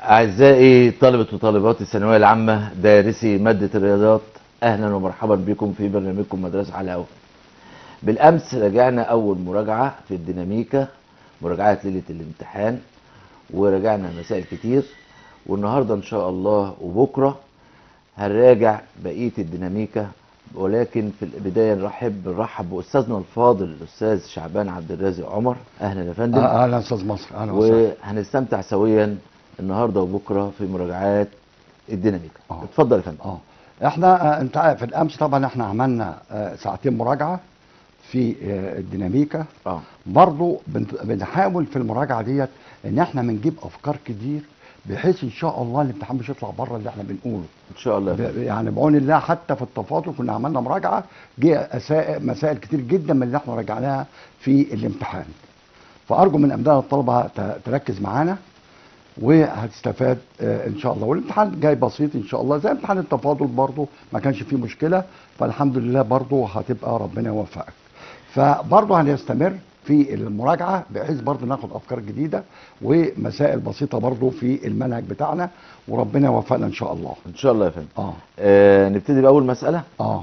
أعزائي طلبة وطالبات الثانوية العامة دارسي مادة الرياضيات، أهلا ومرحبا بكم في برنامجكم مدرسة على الهواء. بالأمس راجعنا أول مراجعة في الديناميكا، مراجعة ليلة الامتحان، وراجعنا مسائل كتير، والنهاردة إن شاء الله وبكرة هنراجع بقية الديناميكا. ولكن في البداية نرحب بأستاذنا الفاضل الأستاذ شعبان عبد الرازق عمر. أهلا يا فندم. اهلا استاذ مصر، اهلا وسهلا. وهنستمتع سويا النهارده وبكره في مراجعات الديناميكا. اتفضل يا فندم. احنا انت عارف الامس طبعا احنا عملنا ساعتين مراجعه في الديناميكا. برضو بنحاول في المراجعه ديت ان احنا بنجيب افكار كتير، بحيث ان شاء الله الامتحان مش يطلع بره اللي احنا بنقوله ان شاء الله. يعني بعون الله. حتى في التفاضل كنا عملنا مراجعه، جه مسائل كتير جدا من اللي احنا راجعناها في الامتحان. فارجو من ابناء الطلبه تركز معانا وهتستفاد ان شاء الله. والامتحان جاي بسيط ان شاء الله، زي امتحان التفاضل برضو ما كانش فيه مشكله، فالحمد لله برضو هتبقى ربنا يوفقك. فبرضو هنستمر في المراجعه بحيث برضو ناخد افكار جديده ومسائل بسيطه برضو في المنهج بتاعنا، وربنا يوفقنا ان شاء الله. ان شاء الله يا فندم. نبتدي باول مساله.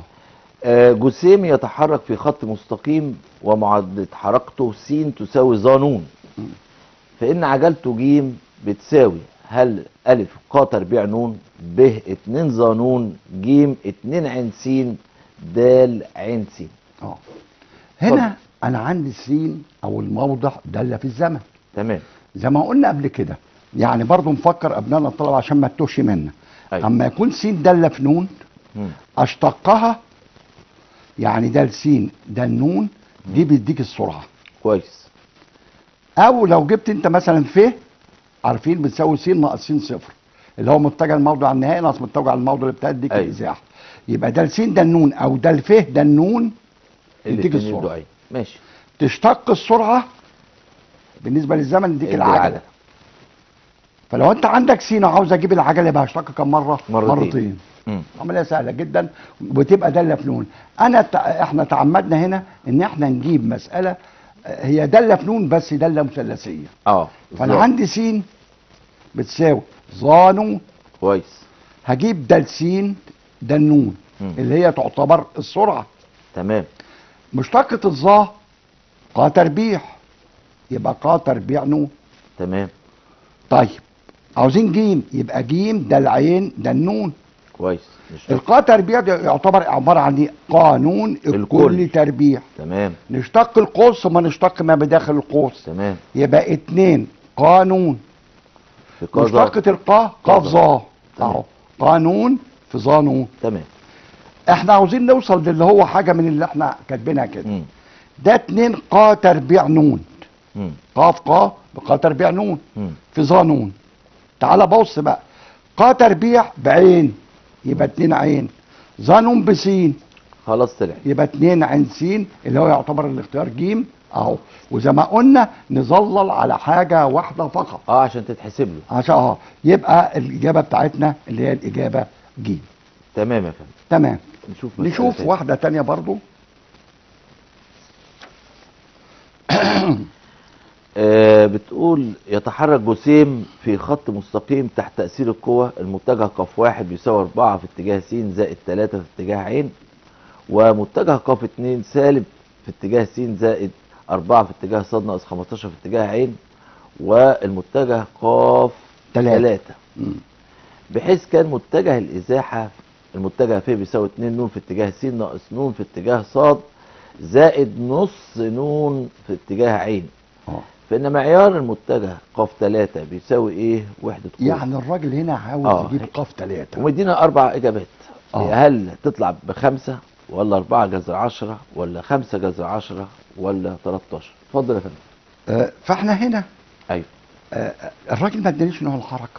جسيم يتحرك في خط مستقيم ومعادله حركته س تساوي ظ ن، فان عجلته ج بتساوي هل أ ق تربيع ن، ب 2 ظ ن، ج 2 ع س، د ع س. هنا انا عندي س او الموضع داله في الزمن. تمام. زي ما قلنا قبل كده، يعني برضو نفكر ابنائنا الطلبه عشان ما تتوهش منا. أيوة. اما يكون س داله في ن اشتقها، يعني ده س ده النون دي بيديك السرعه. كويس. او لو جبت انت مثلا ف، عارفين بتساوي س ناقص س صفر، اللي هو متجه الموضوع النهائي ناقص متجه الموضوع اللي بتديك الازاحه. يبقى ده س ده النون او ده الف ده النون يديك السرعه. ماشي. تشتق السرعه بالنسبه للزمن يديك العجله. فلو انت عندك س وعاوز اجيب العجله يبقى هشتق كم مره؟ مرتين. عمليه سهله جدا وتبقى داله في نون. احنا تعمدنا هنا ان احنا نجيب مساله هي داله في نون بس داله مثلثيه. فانا عندي س بتساوي ظ ن. كويس. هجيب د س د النون اللي هي تعتبر السرعه. تمام. مشتقه الظا ق تربيع، يبقى ق تربيع ن. تمام. طيب عاوزين ج، يبقى ج ده العين ده النون. كويس. القا تربيع ده يعتبر عباره عن ايه؟ قانون الكل تربيع. تمام. نشتق القوس ثم نشتق ما بداخل القوس. تمام. يبقى 2 قانون. مشتقة القا قاف ظا اهو، قانون في ظا نون. تمام. احنا عاوزين نوصل للي هو حاجه من اللي احنا كاتبينها كده. ده 2 قا تربيع نون. قاف قا بقا تربيع نون في ظا نون. تعال بص بقى، قا تربيع بعين يبقى 2 عين، ظا نون بسين خلاص طلع يبقى 2 عين س اللي هو يعتبر الاختيار ج اهو. وزي ما قلنا نظلل على حاجه واحده فقط عشان تتحسب له، عشان يبقى الاجابه بتاعتنا اللي هي الاجابه ج. تمام يا فندم. تمام. نشوف واحده تانية برضو. بتقول يتحرك جسيم في خط مستقيم تحت تأثير القوة، المتجه ق واحد بيساوي 4 في اتجاه س زائد 3 في اتجاه ع، ومتجه ق 2 سالب في اتجاه س زائد 4 في اتجاه ص ناقص 15 في اتجاه ع، والمتجه ق 3 بحيث كان متجه الإزاحة المتجه ف بيساوي 2 ن في اتجاه س ناقص ن في اتجاه ص زائد نص ن في اتجاه ع. فإن معيار المتجه ق 3 بيساوي ايه؟ وحدة قوة. يعني الراجل هنا عاوز يجيب ق 3 ومدينا 4 إجابات. هل تطلع ب5 ولا 4 جذر 10 ولا 5 جذر 10 ولا 13؟ اتفضل يا فندم. فاحنا هنا ايوه الراجل ما ادانيش نوع الحركه.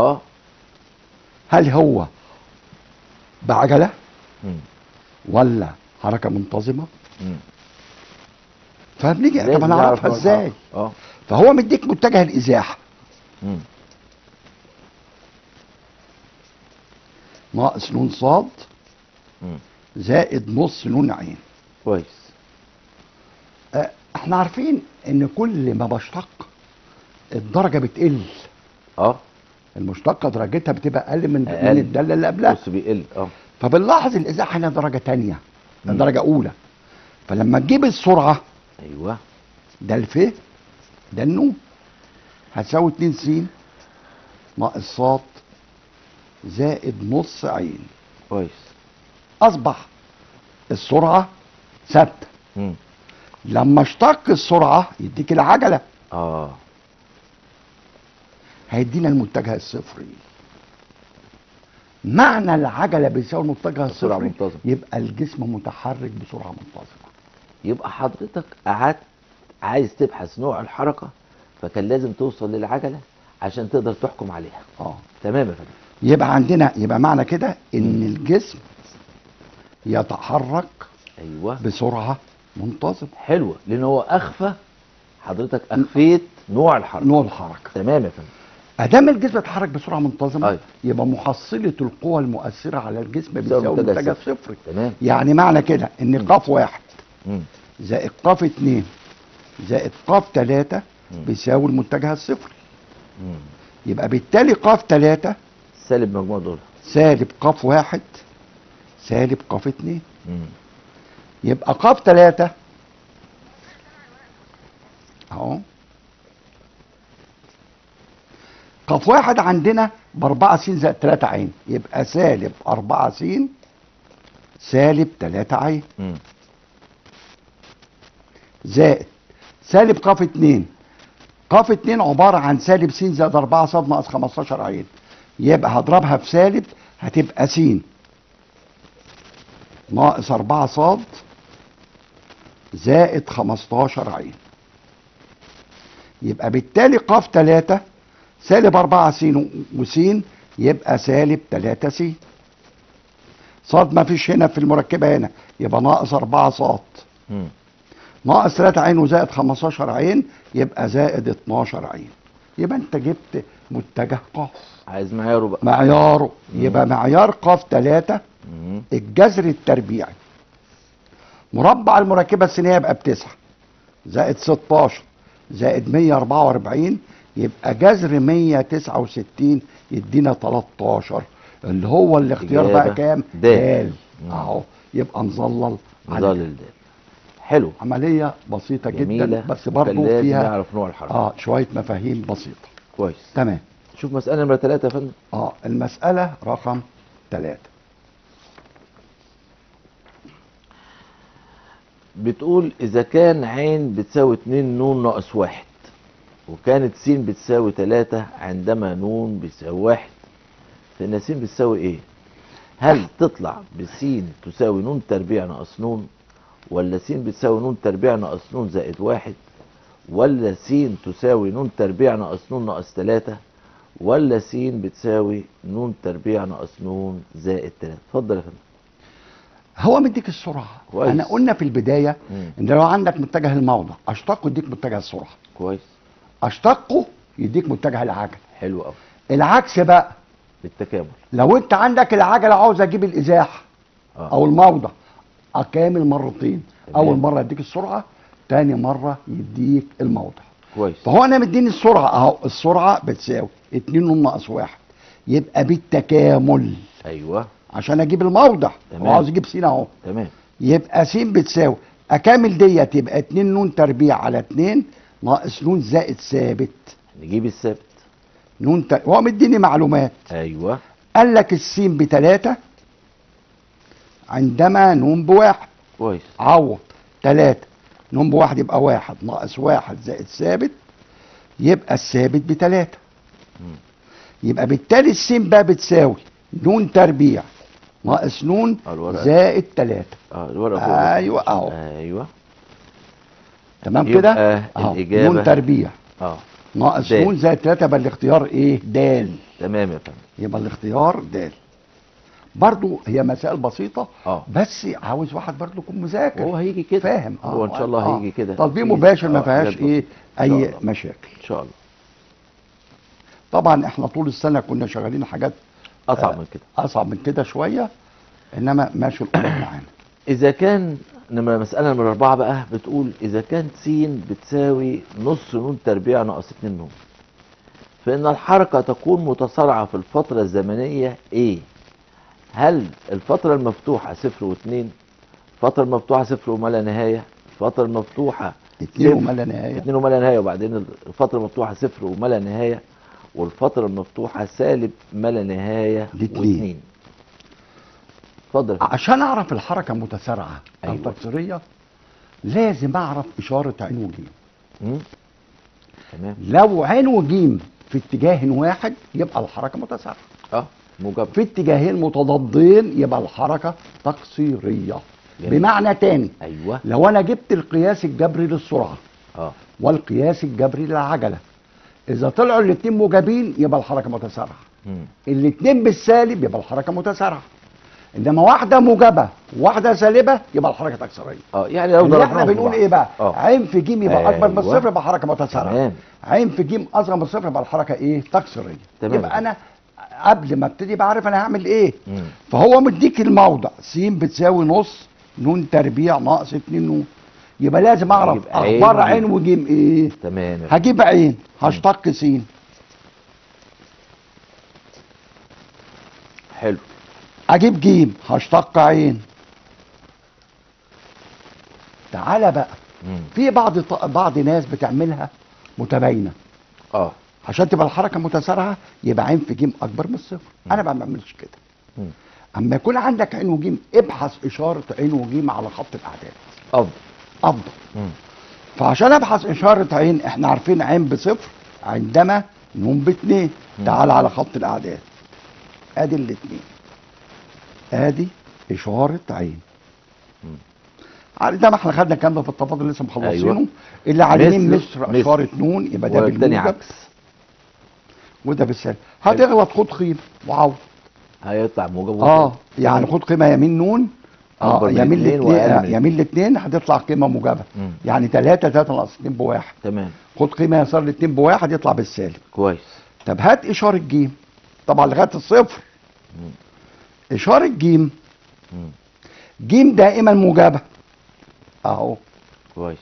هل هو بعجله ولا حركه منتظمه؟ فبنيجي طب انا اعرفها ازاي؟ فهو مديك متجه الازاحه ناقص ن ص زائد نص ن ع. كويس. احنا عارفين ان كل ما بشتق الدرجه بتقل. المشتقه درجتها بتبقى اقل من أقل. الداله اللي قبلها. بص بيقل فبنلاحظ الازاحه هنا درجه ثانيه، مم. درجه اولى. فلما تجيب السرعه ايوه ده الف ده النون هتساوي 2 س ناقص ص زائد نص عين. كويس. اصبح السرعه ثابته. مم. لما اشتق السرعه يديك العجله، اه هيدينا المتجه الصفري. معنى العجله بيساوي المتجه بسرعة الصفري منتظمة. يبقى الجسم متحرك بسرعه منتظمه. يبقى حضرتك قعدت عايز تبحث نوع الحركه، فكان لازم توصل للعجله عشان تقدر تحكم عليها. تمام يا فندم. يبقى معنى كده ان الجسم يتحرك ايوه بسرعه منتظمه. حلوه، لان هو اخفى، حضرتك اخفيت نوع الحركه. نوع الحركه. تمام يا فندم. ادام الجسم يتحرك بسرعه منتظمه أيوة. يبقى محصله القوى المؤثره على الجسم بيساوي بتساوي المتجه المتجه الصفري. الصفري. تمام. يعني معنى كده ان ق واحد مم. زائد ق 2 زائد ق 3 بيساوي المتجه الصفري. مم. يبقى بالتالي ق 3 سالب مجموع دول. سالب ق 1 سالب ق 2. مم. يبقى ق 3 اهو ق 1 عندنا ب 4 س زائد 3 عين، يبقى سالب 4 س سالب 3 عين مم. زائد سالب ق 2. ق 2 عباره عن سالب س زائد 4 ص ناقص 15 عين، يبقى هضربها في سالب هتبقى س ناقص 4 ص زائد 15 عين. يبقى بالتالي ق 3 سالب 4 س وس يبقى سالب 3 س. ص ما فيش هنا في المركبه هنا، يبقى ناقص 4 ص مم. ناقص 3 عين وزائد 15 عين يبقى زائد 12 عين. يبقى انت جبت متجه ق. عايز معياره بقى. معياره يبقى معيار ق 3 مم. الجذر التربيعي مربع المركبه السينيه يبقى ب9 زائد 16 زائد 144 يبقى جذر 169 يدينا 13 اللي هو الاختيار بقى إجابة كام؟ د. د. اهو يبقى نظلل على ظل الدال. حلو. عمليه بسيطه جميلة. جدا بس وكان برضه لازم فيها نعرف نوع الحركه. شويه مفاهيم بسيطه. كويس. تمام. شوف مسألة نمرة 3 يا فندم. المساله رقم 3 بتقول إذا كان عين بتساوي 2 نون ناقص 1 وكانت س بتساوي 3 عندما نون بيساوي 1، فإن س بتساوي إيه؟ هل تطلع بس تساوي نون تربيع ناقص نون، ولا س بتساوي نون تربيع ناقص نون زائد 1، ولا س تساوي نون تربيع ناقص نون ناقص 3، ولا س بتساوي نون تربيع ناقص نون زائد 3؟ اتفضل يا فندم. هو مديك السرعه. كويس. انا قلنا في البدايه مم. ان لو عندك متجه الموضع اشتقه يديك متجه السرعه، كويس. اشتقه يديك متجه العجله. حلو قوي. العكس بقى، بالتكامل. لو انت عندك العجله عاوز اجيب الازاحه او الموضع اكامل مرتين. تمام. اول مره يديك السرعه، تاني مره يديك الموضع. كويس. فهو انا مديني السرعه اهو، السرعه بتساوي 2 نون ناقص 1 يبقى بالتكامل ايوه عشان اجيب الموضع. تمام. هو عاوز يجيب س اهو، تمام. يبقى س بتساوي اكامل ديت يبقى 2 نون تربيع على 2 ناقص نون زائد ثابت. نجيب الثابت. هو مديني معلومات. ايوه. قال لك السين ب3 عندما نون ب1. كويس. عوض 3 نون ب1 يبقى 1 ناقص 1 زائد ثابت يبقى الثابت ب3. يبقى بالتالي السين بقى بتساوي نون تربيع ناقص نون زائد 3. الورقه ايوه اهو. ايوه تمام كده. الاجابه نون تربيع ناقص دال. نون زائد 3 يبقى الاختيار ايه؟ د. تمام يا فندم. يبقى الاختيار د. برضو هي مسائل بسيطه بس عاوز واحد برضو يكون مذاكر. هو هيجي كده فاهم. هو ان شاء الله هيجي كده. تطبيق مباشر ما فيهاش ايه اي مشاكل ان شاء الله. طبعا احنا طول السنه كنا شغالين حاجات اصعب من كده. اصعب من كده شويه، انما ماشي الامور معانا. اذا كان مساله نمره 4 بقى بتقول اذا كانت س بتساوي نص نون تربيع ناقص 2 نون، فإن الحركة تكون متسارعة في الفترة الزمنية إيه؟ هل الفترة المفتوحة 0 و2، الفترة المفتوحة 0 وما لا نهاية، الفترة المفتوحة 2 صفر وما لا نهايه. 2 وما لا نهاية، وبعدين الفترة المفتوحة 0 وما لا نهاية، والفترة المفتوحة سالب ما لا نهاية الاتنين. و2. اتفضل. عشان اعرف الحركه متسارعه او أيوة. تكسيريه لازم اعرف اشاره عين وجيم. مم. تمام. لو عين وجيم في اتجاه واحد يبقى الحركه متسارعه، موجب. في اتجاهين متضادين يبقى الحركه تقصيريه. جميل. بمعنى تاني، ايوه. لو انا جبت القياس الجبري للسرعه اه والقياس الجبري للعجله، اذا طلعوا الاتنين موجبين يبقى الحركه متسارعه، مم. الاتنين بالسالب يبقى الحركه متسارعه، انما واحده موجبه وواحده سالبه يبقى الحركه تكسيريه. يعني لو اللي احنا ضربناهم في بنقول بعض. ايه بقى؟ اه عين في جيم يبقى اكبر من أيوة. الصفر يبقى حركه متسارعه. تمام. عين في جيم اصغر من الصفر يبقى الحركه ايه؟ تكسيريه. تمام. يبقى انا قبل ما ابتدي بعرف انا هعمل ايه. مم. فهو مديك الموضع س بتساوي نص ن تربيع ناقص 2 ن، يبقى لازم اعرف أجيب عين اخبار وجيم. عين وجيم ايه. تمام. هجيب عين هشتق س. حلو. اجيب جيم هشتق عين. تعالى بقى، مم. في بعض ناس بتعملها متباينه اه عشان تبقى الحركه متسارعه، يبقى عين في جيم اكبر من الصفر. انا ما بعملش كده. مم. اما يكون عندك عين وجيم ابحث اشاره عين وجيم على خط الاعداد افضل. افضل. مم. فعشان ابحث اشاره عين، احنا عارفين عين بصفر عندما ن باتنين. تعال على خط الاعداد، ادي الاتنين، ادي اشاره عين. ده ما احنا خدنا الكلام ده في التفاضل لسه مخلصينه. أيوة. اللي على اليمين مثل اشاره نون يبقى ده والتاني بالموجب عكس. وده بالسالب. هتغلط خد قيمه وعوض. هيطلع موجب وسالب. يعني خد قيمه يمين نون أكبر من يمين اتنين وأقل من الاثنين، يمين الاثنين هتطلع قيمه موجبه. مم. يعني 3 ناقص 2 بواحد. تمام. خد قيمه يسار الاثنين بواحد يطلع بالسالب. كويس. طب هات اشاره جيم، طبعا لغايه الصفر. مم. اشاره جيم، مم. جيم دائما موجبه اهو. كويس.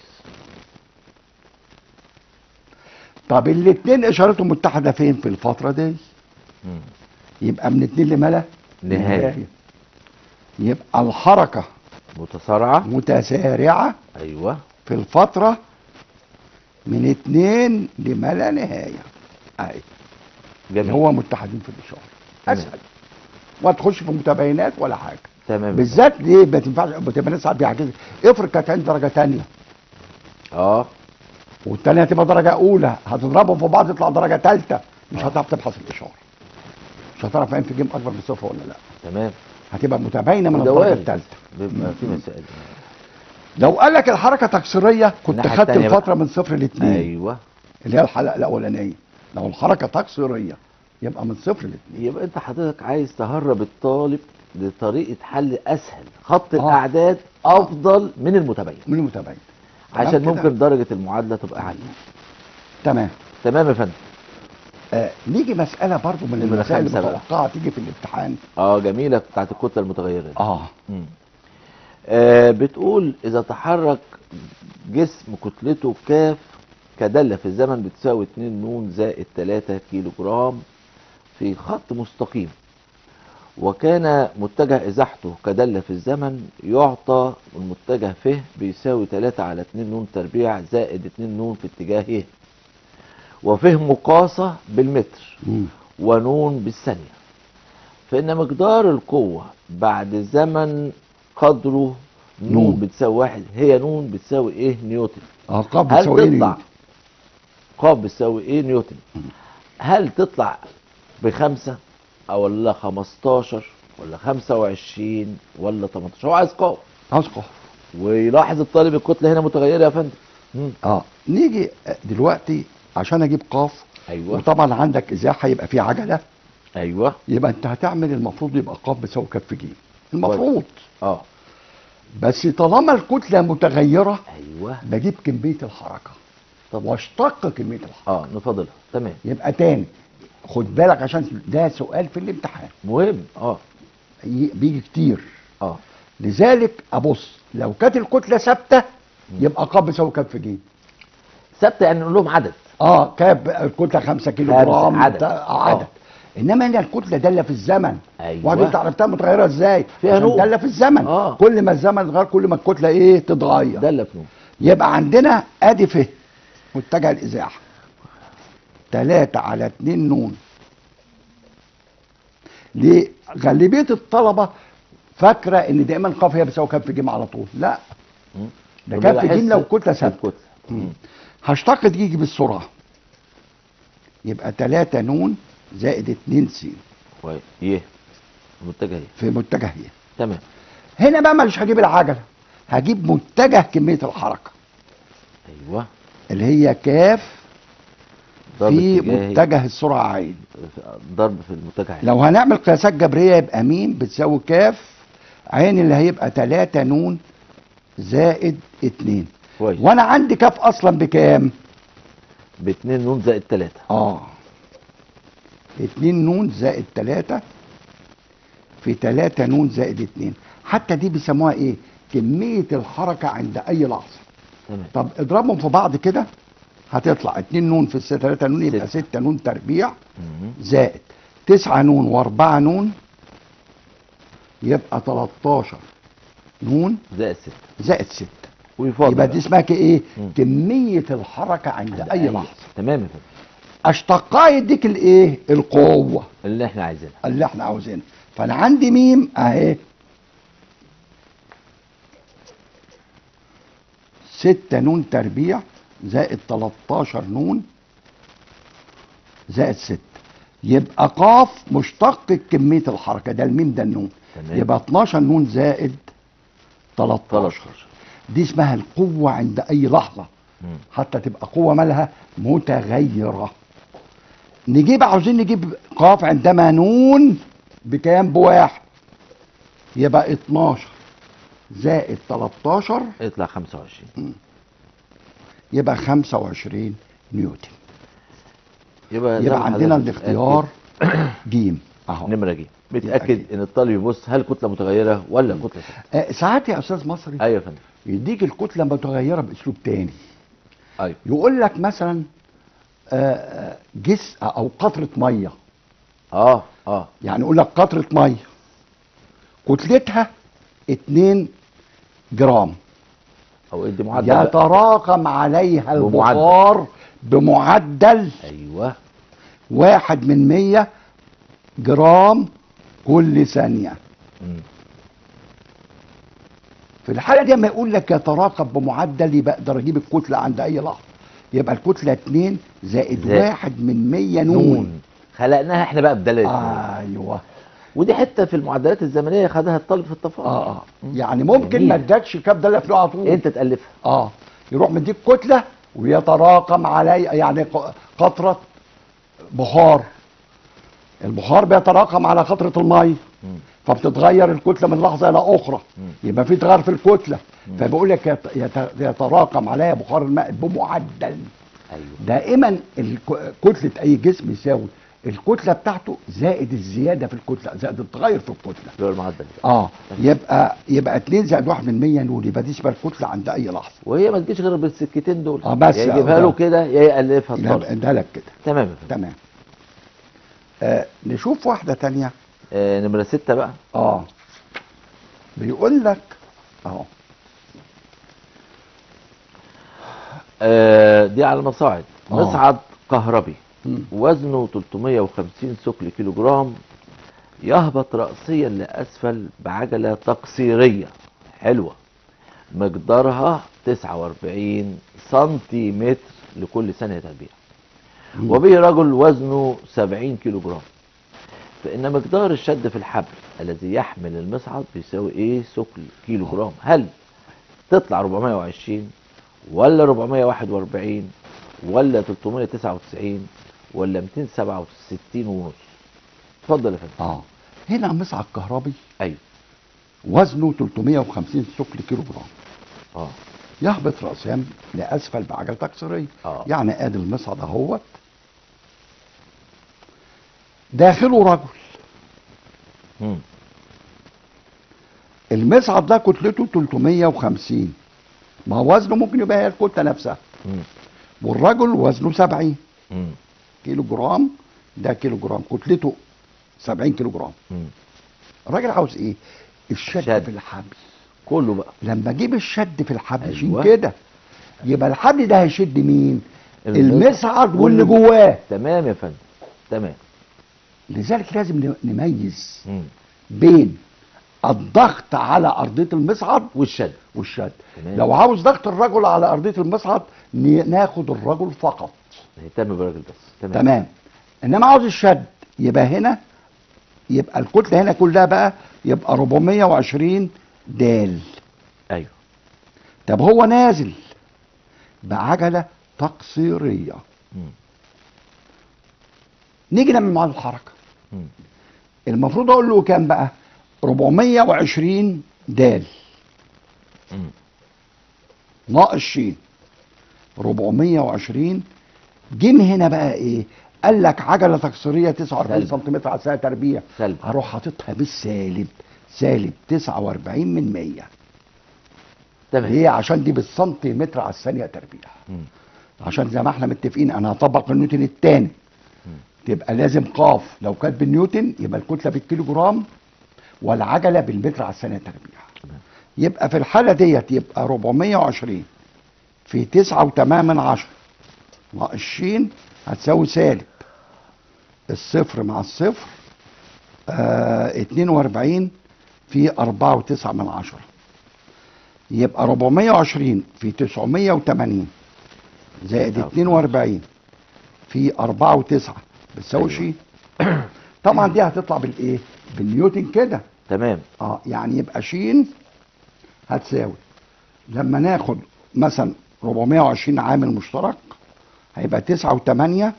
طب الاثنين اشارتهم متحده فين في الفتره دي؟ مم. يبقى من 2 لما نهاية. يبقى الحركه متسارعة. متسارعه ايوه. في الفتره من 2 لما لا نهايه. اهي اللي جميل. هو متحدين في الاشاره. اسهل، ولا تخش في متباينات ولا حاجه. تمام. بالذات ليه ما تنفعش متباينات؟ ساعات بيعجز. افرض كانت عند درجه ثانيه والثانيه هتبقى درجه اولى، هتضربهم في بعض يطلع درجه ثالثه، مش هتعرف تبحث الاشاره، مش هتعرف عين في جيم اكبر من صفر ولا لا. تمام. هتبقى متباينه من وده الدرجه وارد. الثالثه. بيبقى في مسائل. لو قال لك الحركه تكسيريه كنت الناحية خدت التانية الفتره بقى. من صفر لاثنين. ايوه. اللي هي الحلقه الاولانيه. لو الحركه تكسيريه يبقى من صفر لاثنين. يبقى انت حضرتك عايز تهرب الطالب لطريقه حل اسهل، خط الاعداد افضل من المتباين. من المتباين عشان كده. ممكن درجه المعادله تبقى عاليه. تمام. تمام يا فندم. نيجي مساله برضو من نمرة المسائل 5 بقى. المتوقعه تيجي في الامتحان. جميله بتاعت الكتله المتغيره دي. مم. بتقول اذا تحرك جسم كتلته كاف كداله في الزمن بتساوي 2 ن زائد 3 كيلو جرام في خط مستقيم، وكان متجه ازاحته كداله في الزمن، يعطى المتجه ف بيساوي 3 على 2 ن تربيع زائد 2 ن في اتجاه ه، وف مقاسه بالمتر مم. ونون بالثانيه، فإن مقدار القوة بعد زمن قدره نون بتساوي 1 هي نون بتساوي ايه نيوتن. قاب هل بتساوي تطلع نيوتن. قاب بتساوي ايه نيوتن؟ هل تطلع ب5 او ولا 15 ولا 25 ولا 18؟ هو عايز قاب. اسقط. ويلاحظ الطالب الكتلة هنا متغيرة يا فندم. نيجي دلوقتي عشان اجيب قاف. ايوه. وطبعا عندك ازاحه يبقى في عجله. ايوه. يبقى انت هتعمل المفروض يبقى قاف بتساوي كف جيم المفروض. بس طالما الكتله متغيره ايوه بجيب كميه الحركه. طب واشتق كميه الحركه. نفضلها. تمام. يبقى تاني خد بالك عشان ده سؤال في الامتحان مهم. بيجي كتير. اه لذلك ابص لو كانت الكتله ثابته يبقى قاب بيساوي كف جيم. ثابته يعني نقول لهم عدد. كاب الكتله 5 كيلو خمسة، جرام عدد. عدد. انما هنا الكتله داله في الزمن. أيوة. وبعدين انت عرفتها متغيره ازاي؟ فيها عشان نوم. داله في الزمن. كل ما الزمن اتغير كل ما الكتله ايه تتغير. داله في نوم. يبقى عندنا ادي ف متجه الازاحه 3/2 نون. ليه؟ غالبيه الطلبه فاكره ان دايما ق هي بتساوي كام في ج على طول. لا، ده كام في ج لو الكتله ثابته. هشتق تيجي بالسرعه يبقى 3 نون زائد 2 س. كويس. ايه متجه ايه؟ في متجه ايه. تمام. هنا بقى مش هجيب العجله، هجيب متجه كميه الحركه. ايوه. اللي هي كاف في اتجاهي. متجه السرعه عين. ضرب في المتجه عين. لو هنعمل قياسات جبريه يبقى م بتساوي كاف عين اللي هيبقى 3 نون زائد 2. كويس. وانا عندي كاف اصلا بكام؟ ب2 نون زائد 3. 2 نون زائد 3 في 3 نون زائد 2. حتى دي بيسموها ايه؟ كميه الحركه عند اي لحظه. تمام. طب اضربهم في بعض كده هتطلع 2 نون في 3 نون يبقى 6 نون تربيع زائد 9 نون و4 نون يبقى 13 نون زائد 6. زائد 6. ويفضل يبقى دي اسمها ايه؟ كميه الحركه عند اي لحظه. تمام يا فندم. اشتقها يديك الايه؟ القوه اللي احنا عايزينها. اللي احنا عاوزينها. فانا عندي ميم اهي 6 نون تربيع زائد 13 نون زائد 6. يبقى قاف مشتق كميه الحركه. ده الميم ده النون. تمام. يبقى 12 نون زائد 13. دي اسمها القوه عند اي لحظه. حتى تبقى قوه مالها متغيره. عاوزين نجيب قاف عندما نون بكام؟ بواحد. يبقى 12 زائد 13 يطلع 25. يبقى 25 نيوتن. يبقى عندنا الاختيار جيم اهو. نمره جيم. بتاكد ان الطالب يبص هل كتله متغيره ولا كتله ثابته. ساعات يا استاذ مصري ايوه يا فندم يديك الكتله متغيره باسلوب تاني. ايوه. يقول لك مثلا جزء او قطره ميه. يعني يقول لك قطره ميه كتلتها 2 جرام او ادي معدل يتراكم عليها البخار بمعدل ايوه 1/100 جرام كل ثانيه. في الحاله دي لما يقول لك يتراكم بمعدل يبقى اقدر اجيب الكتله عند اي لحظه. يبقى الكتله 2 زائد 1/100 نون. خلقناها احنا بقى بدلاله. ايوه. ودي حته في المعدلات الزمنيه خدها الطالب في التفاضل. يعني ممكن ما ادكش كاب داله في على طول. انت تالفها. يروح مديك كتله ويتراكم علي يعني قطره بخار. البخار بيتراكم على قطره الميه فبتتغير الكتله من لحظه الى اخرى. يبقى في تغير في الكتله. فبيقول لك يتراكم عليها بخار الماء بمعدل. ايوه. دائما كتله اي جسم يساوي الكتله بتاعته زائد الزياده في الكتله زائد التغير في الكتله. اللي هو المعدل. يبقى 2 زائد 1/100 نون. يبقى دي اسمها الكتله عند اي لحظه. وهي ما تجيش غير بالسكتين دول. بس يا يجيبها له كده يا يالفها الطالب. ده لك كده. تمام يا فندم. تمام. نشوف واحده ثانيه. نمره 6 بقى. بيقول لك اهو دي على المصاعد. مصعد كهربي وزنه 350 ثقل كيلو جرام يهبط رأسيا لأسفل بعجلة تقصيرية حلوة مقدارها 49 سنتيمتر لكل ثانية تربيع. وبه رجل وزنه 70 كيلو جرام. فإن مقدار الشد في الحبل الذي يحمل المصعد بيساوي ايه ثقل كيلو جرام؟ هل تطلع 420 ولا 441 ولا 399 ولا 267 ونص؟ اتفضل يا فندم. هنا مصعد كهربي. ايوه. وزنه 350 ثقل كيلو جرام. يهبط راسيا لاسفل بعجله تكسيريه. يعني ادي المصعد اهوت داخله رجل. المصعد ده كتلته 350. ما هو وزنه ممكن يبقى هي الكتله نفسها. والرجل وزنه 70 مم. كيلو جرام، ده كيلو جرام كتلته 70 كيلو جرام. مم. الراجل عاوز ايه؟ الشد شد. في الحبل. كله بقى. لما اجيب الشد في الحبل أيوة. شيل كده، يبقى الحبل ده هيشد مين؟ المصعد المصعد واللي جواه. تمام يا فندم. تمام. لذلك لازم نميز مم. بين الضغط على ارضيه المصعد والشد. والشد. تمام. لو عاوز ضغط الرجل على ارضيه المصعد ناخد الرجل فقط. نهتم بالراجل بس. تمام. تمام. انما عاوز الشد يبقى هنا، يبقى الكتله هنا كلها بقى يبقى 420 دال. ايوه. طب هو نازل بعجله تقصيريه، مم. نيجي نعمل معاه الحركه. مم. المفروض اقول له كام بقى؟ 420 دال مم. ناقص ش 420. جه من هنا بقى ايه؟ قال لك عجله تكسيريه 49 سلب. سم على سنه تربيع. سلب. هروح حاططها بالسالب، سالب 49 من 100. تمام. ليه؟ عشان دي بالسنتيمتر على الثانيه تربيع. مم. عشان زي ما احنا متفقين انا هطبق النيوتن الثاني، تبقى لازم قاف لو كانت بالنيوتن يبقى الكتله بالكيلو جرام والعجله بالمتر على الثانيه تربيع. يبقى في الحاله ديت يبقى 420 في 9.8 ناقص ش هتساوي سالب الصفر مع الصفر 42 في 4.9. يبقى 420 في 980 زائد 42 في 4.9 بتساوي ش. طبعا دي هتطلع بالايه؟ بالنيوتن كده. تمام. يعني يبقى ش هتساوي، لما ناخد مثلا 420 عامل مشترك هيبقى 9.8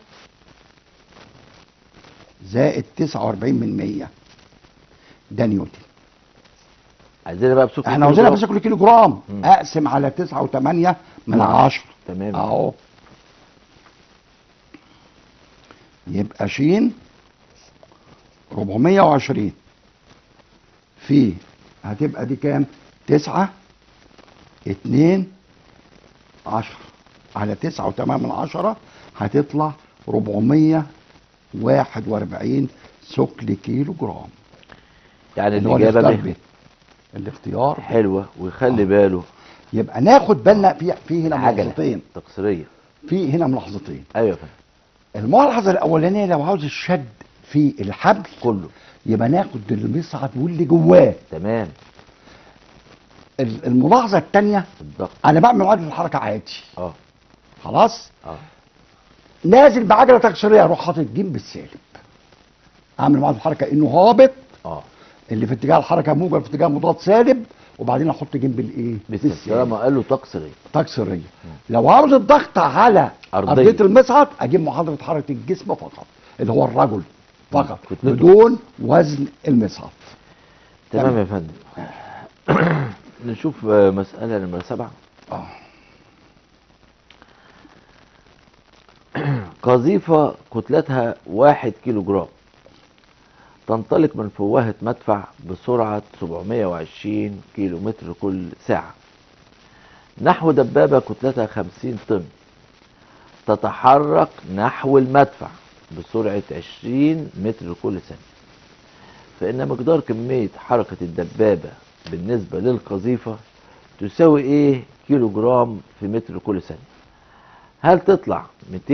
زائد 49 من 100، ده نيوتن. عايزينها بقى بسكر. احنا عاوزينها بس كل كيلو جرام. مم. اقسم على 9.8 من 10. تمام. اهو. يبقى ش 420 في، هتبقى دي كام؟ 9 2 10 على 9.8 هتطلع 441 ثقل كيلو جرام. يعني اللي هو الاجابه الاختيار به. ب. الاختيار ب. حلوه. ويخلي باله يبقى ناخد بالنا في هنا عجله ملاحظتين. تقصيريه. في هنا ملاحظتين. ايوه يا فندم. الملاحظه الاولانيه لو عاوز الشد في الحبل كله. يبقى ناخد المصعد واللي جواه. تمام. الملاحظه الثانيه، الضغط. انا بعمل معادله الحركه عادي اه. خلاص، اه. نازل بعجله تكسيريه اروح حاطط ج بالسالب، اعمل معادله الحركه انه هابط، اه. اللي في اتجاه الحركه موجب في اتجاه مضاد سالب، وبعدين احط ج بالايه؟ بس طالما قال له تقصيريه. تكسيريه. لو عاوز الضغط على أرضية. ارضيه المصعد اجيب معادله حركه الجسم فقط اللي هو الرجل فقط كتلته. بدون وزن المصعد. تمام يا فندم. نشوف مسألة نمرة 7. اه قذيفة كتلتها 1 كيلو جرام تنطلق من فوهة مدفع بسرعة 720 كيلو متر كل ساعة نحو دبابة كتلتها 50 طن تتحرك نحو المدفع بسرعة 20 متر كل ثانية، فإن مقدار كمية حركة الدبابة بالنسبة للقذيفة تساوي إيه كيلو جرام في متر كل ثانية؟ هل تطلع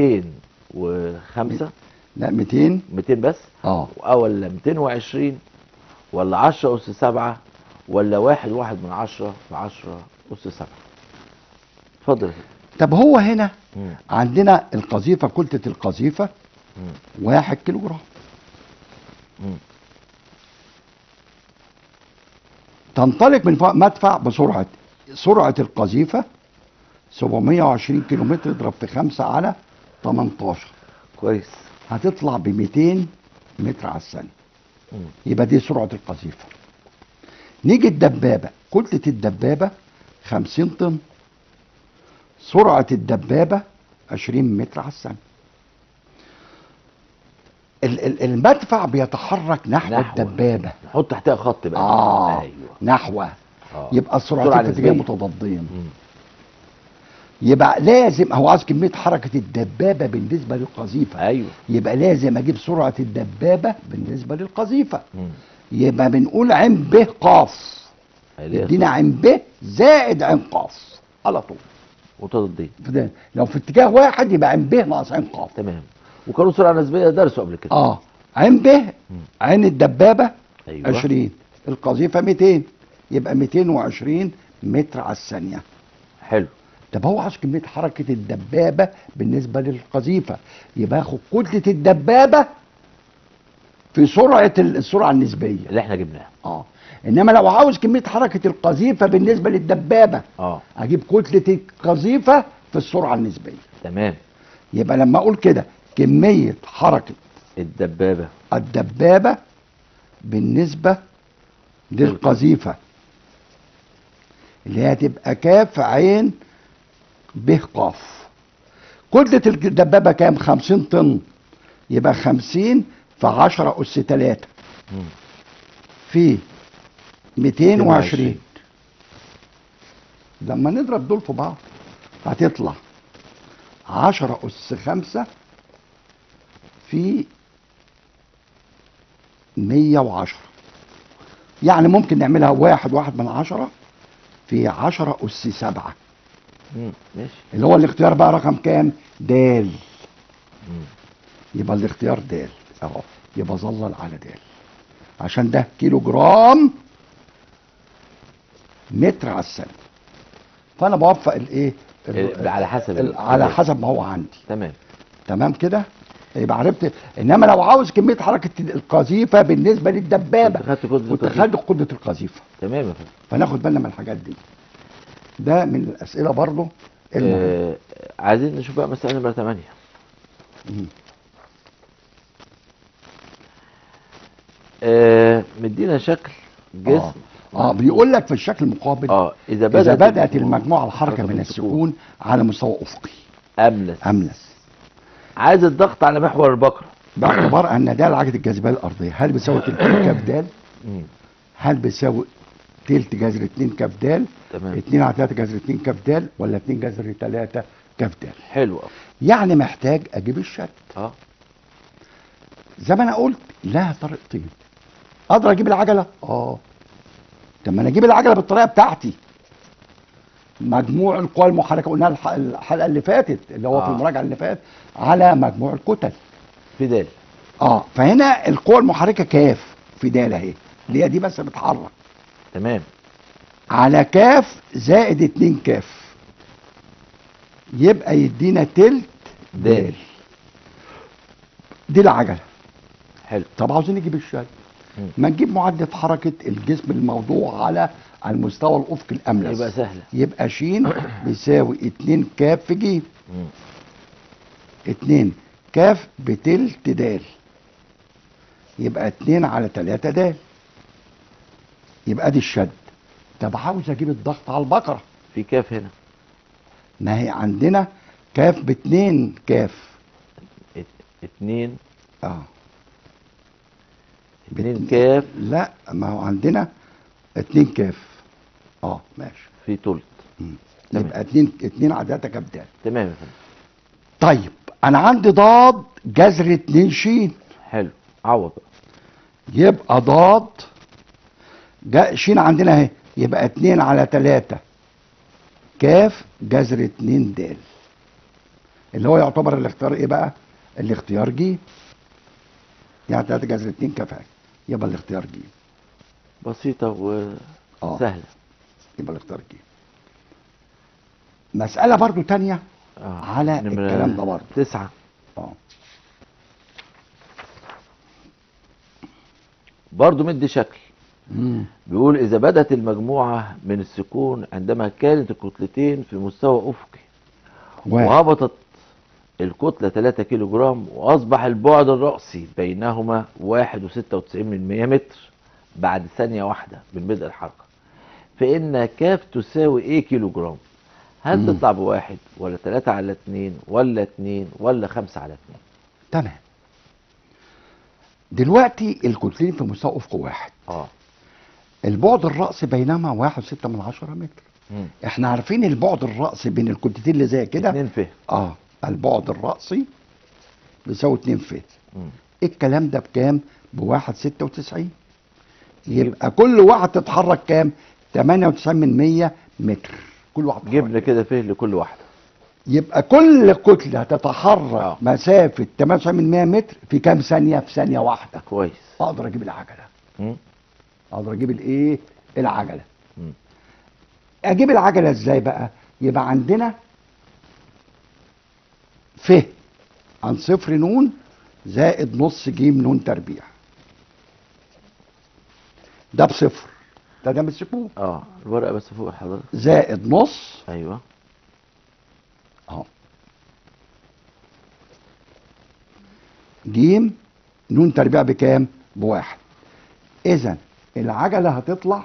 205 لا 200 بس ولا 220 ولا 10 أس 7 ولا 1 من 10 في 10 أس 7؟ اتفضل. طب هو هنا عندنا القذيفة، كتلة القذيفة 1 كيلو جرام. تنطلق من مدفع بسرعة، سرعة القذيفة 720 كيلو متر اضرب في 5 على 18. كويس. هتطلع ب 200 متر على الثانية. يبقى دي سرعة القذيفة. نيجي الدبابة، كتلة الدبابة 50 طن، سرعة الدبابة 20 متر على الثانية. المدفع بيتحرك نحو الدبابة. نحط تحتها خط بقى. ايوه نحو. يبقى السرعتين في اتجاه متضادين. يبقى لازم هو عايز كميه حركه الدبابه بالنسبه للقذيفه، ايوه. يبقى لازم اجيب سرعه الدبابه بالنسبه للقذيفه. مم. يبقى بنقول عين ب قاف، اللي هي يدينا عين ب زائد عين قاف على طول. متضادين. لو في اتجاه واحد يبقى عين ب ناقص عين قاف. تمام. وكانوا سرعه نسبيه درسوا قبل كده. عين ب، عين الدبابه ايوه 20، القذيفه 200، يبقى 220 متر على الثانيه. حلو. طب هو عايز كميه حركه الدبابه بالنسبه للقذيفه، يبقى اخد كتله الدبابه في السرعه النسبيه اللي احنا جبناها. انما لو عاوز كميه حركه القذيفه بالنسبه للدبابه اجيب كتله القذيفه في السرعه النسبيه. تمام. يبقى لما اقول كده كميه حركه الدبابه بالنسبه للقذيفه اللي هي هتبقى كاف عين ب قاف. كتله الدبابه كام؟ 50 طن، يبقى 50 في 10 أس 3 في 220. لما نضرب دول في بعض هتطلع 10 أس 5 في 110. يعني ممكن نعملها 1.1 في 10 أس 7. ماشي. اللي هو الاختيار بقى رقم كام؟ د. يبقى الاختيار د اهو، يبقى ظلل على د عشان ده كيلو جرام متر على الثانيه. فانا بوفق الايه على حسب ما هو عندي. تمام كده. يبقى عرفت. انما لو عاوز كميه حركه القذيفه بالنسبه للدبابه كنت خدت قدره القذيفه. تمام يا فندم. فناخد بالنا من الحاجات دي. ده من الاسئله برضه عايزين نشوف بقى مساله نمره 8. مدينا شكل جسم. بيقول لك في الشكل المقابل إذا بدأت المجموعة الحركة من السكون على مستوى أفقي أملس. عايز الضغط على محور البقرة باعتبار أن د عجلة الجاذبية الأرضية هل بيساوي تلت كاف د؟ هل بيساوي تلت جذر 2 كاف د؟ 2 على 3 جذر 2 كاف د ولا 2 جذر 3 كاف د؟ حلو. يعني محتاج أجيب الشد. زي ما أنا قلت لها طريقتين. أقدر أجيب العجلة؟ طب ما انا اجيب العجله بالطريقه بتاعتي. مجموع القوى المحركه قلناها الحلقه اللي فاتت اللي هو في المراجعه اللي فاتت على مجموع الكتل في د. فهنا القوى المحركه كاف في د اهي اللي هي دي بس بتتحرك. تمام. على كاف زائد 2 كاف يبقى يدينا تلت د. دي العجله. حلو. طب عاوزين نجيب الشد. ما نجيب معادلة حركة الجسم الموضوع على المستوى الأفقي الأملس. يبقى سهلة. يبقى ش بيساوي 2 كاف في ج. 2 كاف بتلت د. يبقى 2 على 3 د. يبقى دي الشد. طب عاوز أجيب الضغط على البقرة. في كاف هنا. ما هي عندنا كاف ب2 كاف. 2 2 كاف. لا ما هو عندنا 2 كاف. ماشي. في تلت. يبقى 2 على 3 كاف د. تمام يا فندم. طيب انا عندي ضاد جذر 2 ش. حلو. عوض بقى. يبقى ضاد ش عندنا اهي يبقى 2 على 3 كاف جذر 2 د اللي هو يعتبر الاختيار ايه بقى؟ الاختيار ج. يعني 3 جذر 2 كاف اهي يبقى الاختيار ج. بسيطة وسهلة. يبقى الاختيار ج. مسألة برضو تانية على الكلام ده برضو. 9. برضو مدي شكل. بيقول إذا بدأت المجموعة من السكون عندما كانت الكتلتين في مستوى أفقي وهبطت الكتلة 3 كيلو جرام وأصبح البعد الرأسي بينهما 1.96 متر بعد ثانية واحدة من بدء الحركة، فإن كاف تساوي إيه كيلو جرام؟ هل تطلع ب1 ولا 3 على 2 ولا 2 ولا 5 على 2؟ تمام. دلوقتي الكتلتين في مستوى أفق واحد. اه البعد الرأسي بينهما 1.6 متر. احنا عارفين البعد الرأسي بين الكتلتين اللي زي كده 2 ف. البعد الرأسي بيساوي 2 ف. الكلام ده بكام؟ بواحد 96. يبقى كل واحد تتحرك كام؟ 98 متر كل واحد. جبنا كده ف لكل واحده. يبقى كل كتلة تتحرك مسافة 98 متر في كام ثانية؟ في ثانية واحدة. كويس. اقدر اجيب العجلة. اقدر اجيب الايه؟ العجلة. اجيب العجلة ازاي بقى؟ يبقى عندنا ف عن صفر ن زائد نص ج ن تربيع. ده بصفر. ده مسكوه. الورقة بس فوق حضرتك. زائد نص. ايوه. اهو. ج ن تربيع بكام؟ بواحد. اذا العجلة هتطلع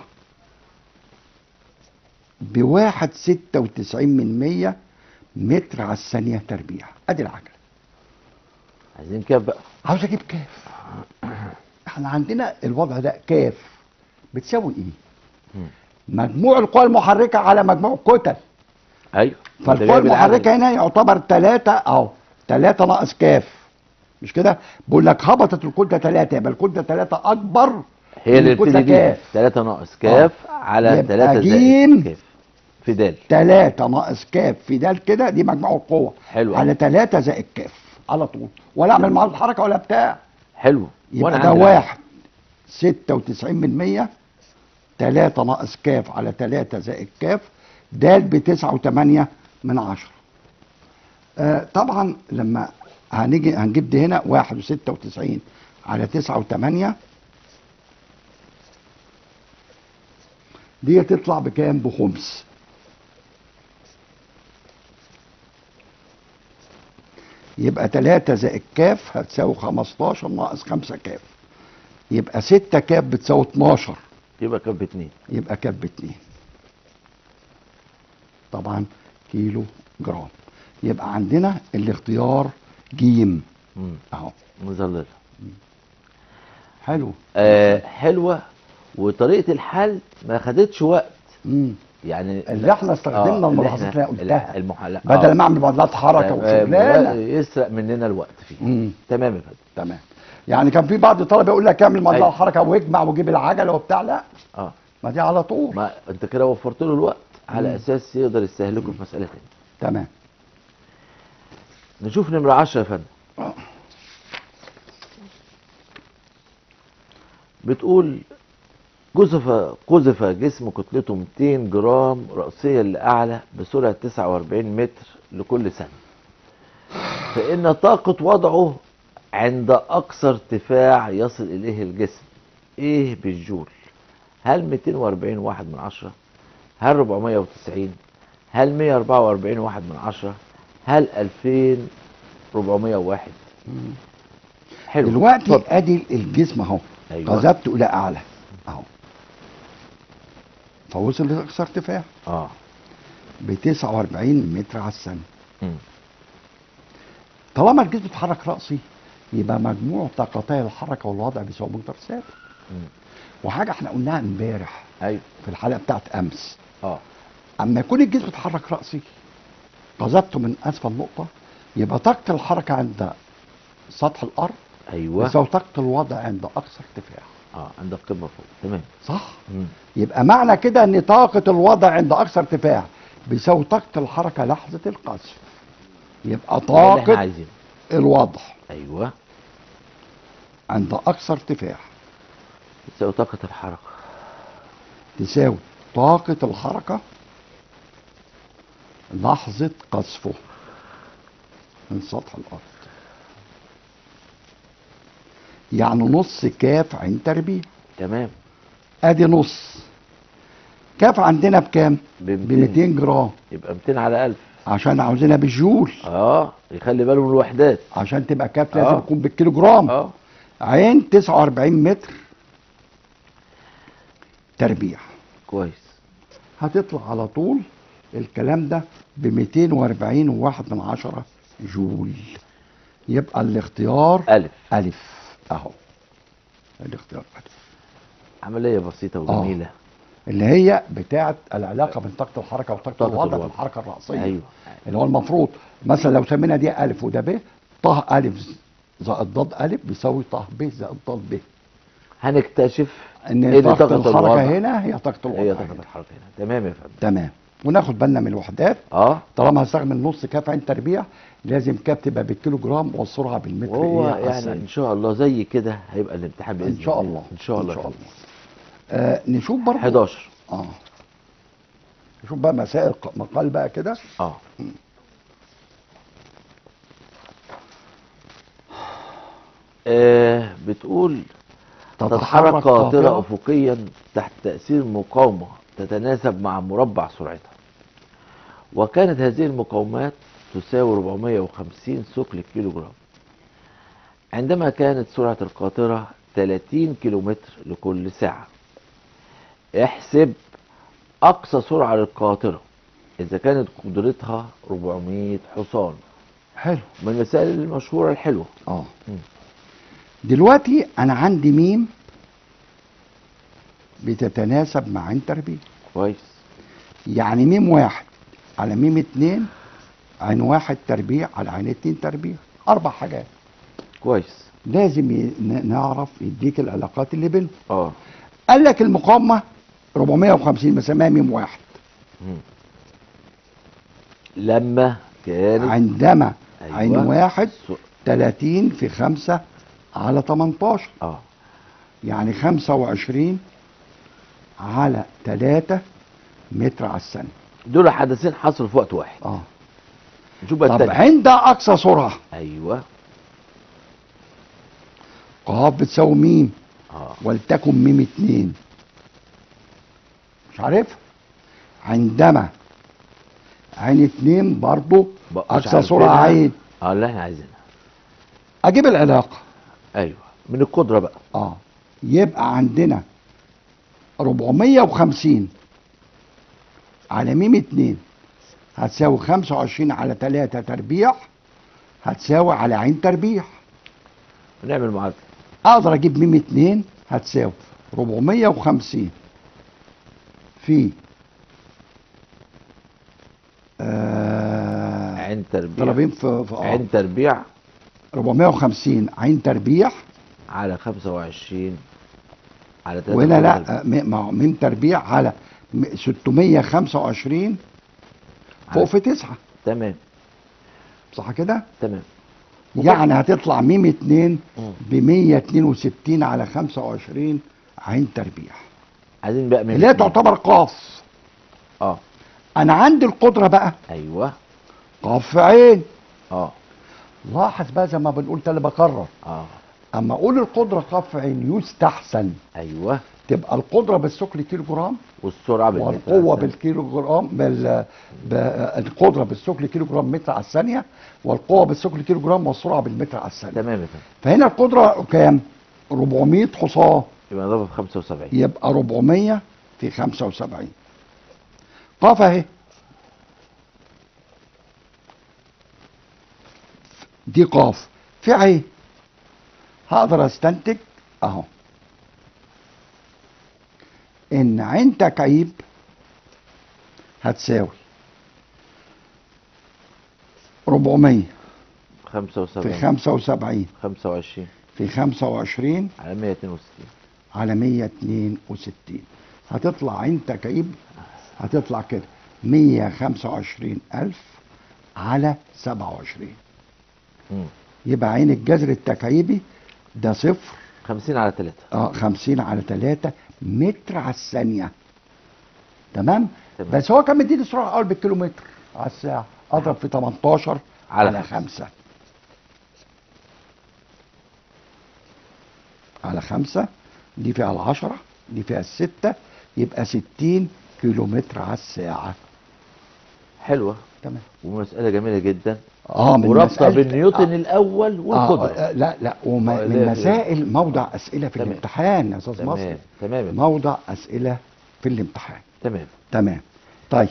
بواحد 96 متر على الثانية تربيع. ادي العجلة. عايزين كاف بقى. عاوز اجيب كاف. احنا عندنا الوضع ده كاف بتساوي ايه؟ مجموع القوى المحركة على مجموع الكتل. ايوه. فالقوى المحركة هنا يعتبر 3 3 ناقص كاف. مش كده؟ بقول لك هبطت الكتلة 3 يبقى الكتلة 3 اكبر. هي اللي بتبتدي بيها 3 ناقص كاف على 3 زائد كاف في د. 3 ناقص كاف في د كده دي مجموع القوة. حلو. على 3 زائد كاف على طول ولا اعمل معاه الحركة ولا بتاع. حلو. يبقى ده واحد 96 3 ناقص كاف على 3 زائد كاف د ب9.8. طبعا لما هنجيب دي هنا 1.96 على 9.8 دي تطلع بكام؟ بخمس. يبقى 3 زائد كاف هتساوي 15 ناقص 5 كاف. يبقى 6 كاف بتساوي 12. يبقى كاف ب2. يبقى كاف ب2. طبعا كيلو جرام. يبقى عندنا الاختيار جيم. اهو. مظلله. حلو. حلوه. وطريقه الحل ما خدتش وقت. يعني اللي احنا استخدمنا الملاحظات اللي قلتها بدل ما اعمل معادلات حركه وشغلانه يسرق مننا الوقت فيه. تمام يا فندم. تمام. يعني كان في بعض الطلبه يقول لك اعمل معادلات حركه واجمع وجيب العجله وبتاع. لا. ما دي على طول. ما انت كده وفرت له الوقت على اساس يقدر يستهلكه في مساله ثانيه. تمام. نشوف نمره 10 يا فندم. بتقول قذف جسم كتلته 200 جرام رأسيا لأعلى بسرعة 49 متر لكل ثانية. فإن طاقة وضعه عند أقصى ارتفاع يصل إليه الجسم إيه بالجول؟ هل 240 واحد من 10؟ هل 490؟ هل 144 واحد من 10؟ هل 2401؟ حلو. دلوقتي ادي الجسم اهو. أيوة. قذفته الى اعلى اهو. فوصل لاقصى ارتفاع. ب 49 متر على الثانيه. طالما الجسم بيتحرك راسي يبقى مجموع طاقتي الحركه والوضع بيساوي مقدار ثابت. وحاجه احنا قلناها امبارح. ايوه. في الحلقه بتاعت امس. اما يكون الجسم بيتحرك راسي قذفته من اسفل نقطه يبقى طاقه الحركه عند سطح الارض. ايوه. بيساوي طاقه الوضع عند اقصى ارتفاع. عند القمه فوق. تمام. صح. يبقى معنى كده ان طاقه الوضع عند اقصى ارتفاع بيساوي طاقه الحركه لحظه القذف. يبقى طاقه الوضع. ايوه. عند اقصى ارتفاع تساوي طاقه الحركه. تساوي طاقه الحركه لحظه قذفه من سطح الارض. يعني نص كاف عين تربيع. تمام. ادي نص. كاف عندنا بكام؟ ب 200 جرام. يبقى 200 على 1000 عشان عاوزينها بالجول. يخلي باله من الوحدات. عشان تبقى كاف لازم تكون بالكيلو جرام. عين 49 متر تربيع. كويس. هتطلع على طول الكلام ده ب 240 واحد من 10 جول. يبقى الاختيار ألف. اهو الاختيار ألف. عملية بسيطة وجميلة. اللي هي بتاعه العلاقه بين طاقه الحركه وطاقه طاقة الوضع في الوضع. الحركه الرأسيه. ايوه اللي هو المفروض مثلا لو سمينا دي ألف وده ب، طه ألف زائد ضاد ألف بيساوي طه ب زائد ضاد ب. هنكتشف ان طاقه طاقة الحركه الوضع هنا هي طاقه الوضع هي طاقة هنا. الحركة هنا. تمام يا فندم. تمام. وناخد بالنا من الوحدات. اه طالما هستخدم نص كاف عين تربيع لازم كاف تبقى بالكيلو جرام والسرعه بالمتر وهو ايه على يعني الثانيه. ان شاء الله زي كده هيبقى الامتحان باذن ان شاء الله. ان شاء الله ان شاء يا الله. فندم. نشوف برضو 11. اه نشوف بقى مسائل مقال بقى كده. اه بتقول تتحرك قاطرة أفقيا تحت تأثير مقاومة تتناسب مع مربع سرعتها، وكانت هذه المقاومات تساوي 450 ثقل الكيلو جرام عندما كانت سرعة القاطرة 30 كيلومتر لكل ساعة. احسب أقصى سرعة للقاطرة إذا كانت قدرتها 400 حصان. حلو. من المسائل المشهورة الحلوة. دلوقتي انا عندي ميم بتتناسب مع عين تربيع. كويس. يعني ميم واحد على ميم اتنين عين واحد تربيع على عين اتنين تربيع. 4 حاجات. كويس. لازم نعرف يديك العلاقات اللي بينهم. قال لك المقاومة 450 بسميها ميم واحد. لما كانت عندما أيوة. عين واحد 30 في 5 على 18. يعني 25 على 3 متر على الثانية. دول حدثين حصلوا في وقت واحد. نشوف بقى طب التاني. عند أقصى سرعة. أيوه. قاف بتساوي ميم. ولتكن ميم 2. مش عارف. عندما عين 2 برضو أقصى سرعة عين. اللي احنا عايزينها. أجيب العلاقة. أيوه من القدرة بقى. يبقى عندنا 450 على ميم 2 هتساوي 25 على 3 تربيع هتساوي على عين تربيع. نعمل معادلة. اقدر اجيب ميم 2 هتساوي 450 في عين تربيع. ضربين في عين تربيع 450 عين تربيع على 25 على 3. وهنا لا ميم تربيع على 625 فوق في 9. تمام. صح كده؟ تمام. يعني هتطلع ميم 2 ب 162 على 25 عين تربيع. عايزين بقى ميم اللي هي تعتبر قاف. انا عندي القدره بقى. ايوه. قاف في عين. لاحظ بقى زي ما بنقول تاني بكرر. اما اقول القدره قاف في عين يستحسن. ايوه. تبقى القدره بالثقل كيلو جرام والسرعه بالمتر والقوه بالكيلو جرام القدره بالثقل كيلو جرام متر على الثانيه والقوه بالثقل كيلو جرام والسرعه بالمتر على الثانيه. تمام يا فندم. فهنا القدره كام؟ 400 حصان. يبقى نضربها في 75. يبقى 400 في 75. قاف اهي. دي قاف في عين. هقدر استنتج اهو ان عين تكعيب هتساوي 400 75 في 75 25 في 25 على 162 على 162 هتطلع عين تكعيب هتطلع كده 125,000 على 27. يبقى عين الجذر التكعيبي ده 50 على 3. 50 على 3 متر على الثانية. تمام؟ بس هو كان مديني سرعة أول بالكيلومتر على الساعة. أضرب في 18 على 5 على 5 دي فيها 10 دي فيها 6 يبقى 60 كيلومتر على الساعة. حلوة. تمام. ومسألة جميلة جدا. من ورابطة بين نيوتن الأول والقدرة. لا من مسائل موضع أسئلة في الامتحان يا أستاذ مصر. تمام. موضع أسئلة في الامتحان. تمام. طيب.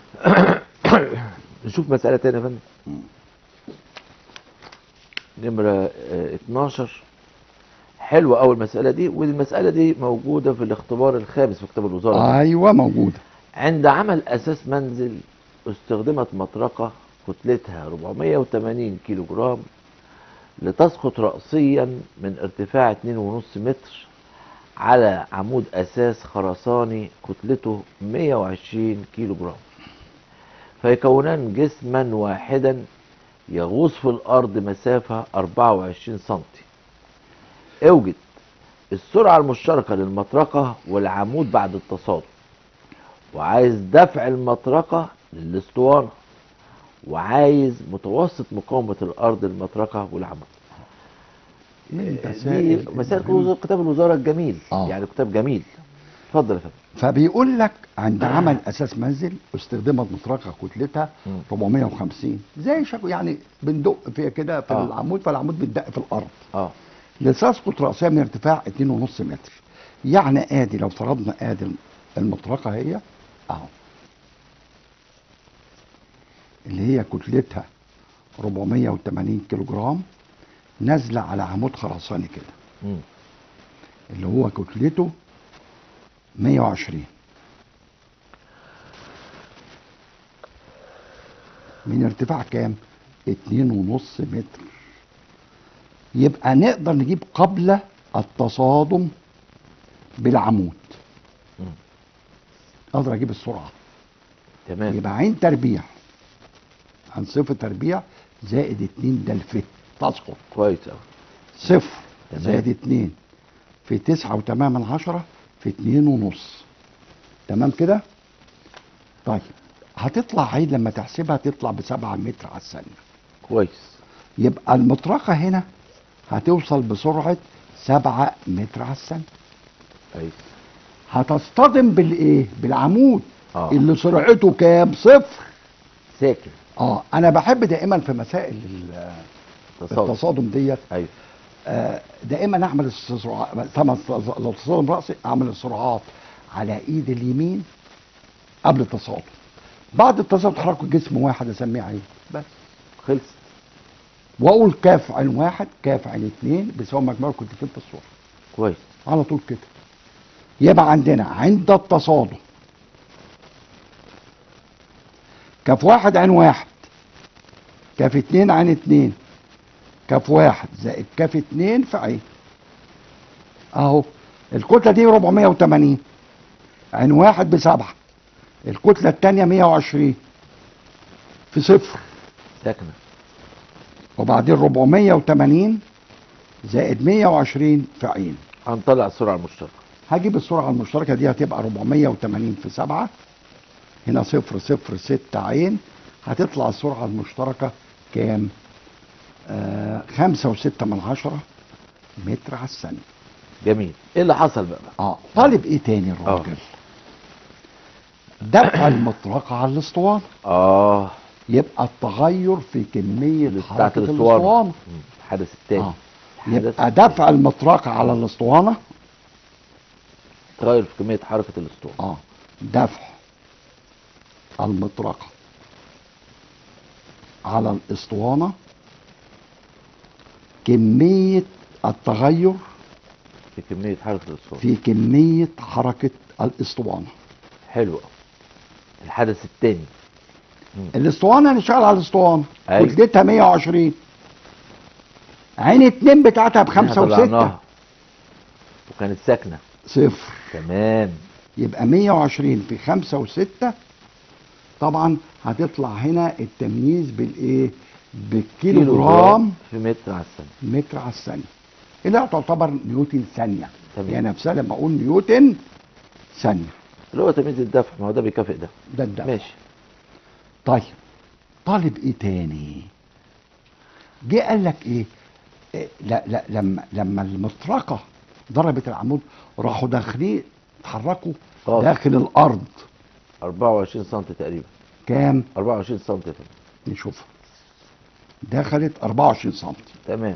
نشوف مسألة تانية يا فندم. نمرة 12. حلوة أوي المسألة دي، والمسألة دي موجودة في الاختبار الخامس في كتاب الوزارة. ايوه موجوده. عند عمل أساس منزل استخدمت مطرقة كتلتها 480 كيلو جرام لتسقط رأسيا من ارتفاع 2.5 متر على عمود أساس خرساني كتلته 120 كيلو جرام، فيكونان جسما واحدا يغوص في الأرض مسافة 24 سنتي. اوجد السرعة المشتركة للمطرقة والعمود بعد التصادم، وعايز دفع المطرقة للاسطوانة، وعايز متوسط مقاومة الأرض للمطرقة والعمود. من دي مسائل مسائل المهم. كتاب الوزارة الجميل، آه. يعني كتاب جميل. اتفضل يا فندم. فبيقول لك عند عمل اساس منزل استخدمت مطرقه كتلتها مم. 450 زي شكو، يعني بندق فيها كده في العمود، فالعمود بيتدق في الارض اه لتسقط راسها من ارتفاع 2.5 متر. يعني ادي لو فرضنا ادي المطرقه هي اهو، اللي هي كتلتها 480 كيلو جرام، نازله على عمود خرساني كده مم. اللي هو كتلته 120 من ارتفاع كام؟ 2.5 متر. يبقى نقدر نجيب قبل التصادم بالعمود، مم. اقدر اجيب السرعه. تمام. يبقى عين تربيع عن صفر تربيع زائد 2 ده الفت تسقط. كويس أوي. صفر تمام. زائد 2 في 9.8 في 2.5. تمام كده؟ طيب هتطلع عين لما تحسبها تطلع ب7 متر على الثانيه. كويس. يبقى المطرقه هنا هتوصل بسرعه 7 متر على الثانيه. كويس. هتصطدم بالايه؟ بالعمود اللي اه سرعته كام؟ صفر. ساكن. انا بحب دائما في مسائل تصادم. التصادم ديت ايوه. دائما اعمل السرعات طبعا. لو تصادم راسي اعمل السرعات على ايد اليمين قبل التصادم. بعد التصادم تحرك جسم واحد اسميه عين بس، خلص. واقول كاف عين واحد كاف عين اتنين بيساوي مجموع الكتلتين في الصوره كويس. على طول كده. يبقى عندنا عند التصادم كاف واحد عين واحد كاف اتنين عين اتنين كاف واحد زائد كاف اتنين في عين. اهو الكتله دي 480 عين واحد بسبعه، الكتله الثانيه 120 في صفر، ساكنه. وبعدين 480 زائد 120 في عين. هنطلع السرعه المشتركه. هجيب السرعه المشتركه دي هتبقى 480 في 7 هنا 0.06 عين. هتطلع السرعه المشتركه كام؟ 5.6 متر على الثانيه. جميل. ايه اللي حصل بقى؟ طالب ايه تاني الراجل؟ دفع المطرقه على الاسطوانه. يبقى التغير في كميه حركه الاسطوانه. الحدث الثاني. يبقى دفع المطرقه على الاسطوانه تغير في كميه حركه الاسطوانه. دفع المطرقه على الاسطوانه كميه التغير في كميه حركه الاسطوانه. في كميه حركه الاسطوانه. حلو. الحدث الثاني. الاسطوانه نشتغل على الاسطوانه أيوة. كتلتها 120 عين اتنين بتاعتها ب5 و6 وكانت ساكنه صفر. تمام. يبقى 120 في 5 و6 طبعا هتطلع هنا التمييز بالايه؟ بالكيلو جرام في متر على الثانيه. متر على الثانيه، اللي تعتبر نيوتن ثانيه. تمام. هي نفسها لما اقول نيوتن ثانيه اللي هو تمييز الدفع، ما هو ده بيكافئ ده. ده الدفع. ماشي. طيب طالب ايه تاني؟ جه قال لك ايه؟ لا لما المطرقه ضربت العمود راحوا داخلين اتحركوا داخل الارض 24 سم تقريبا. كام؟ 24 سم. نشوفها. دخلت 24 سم. تمام.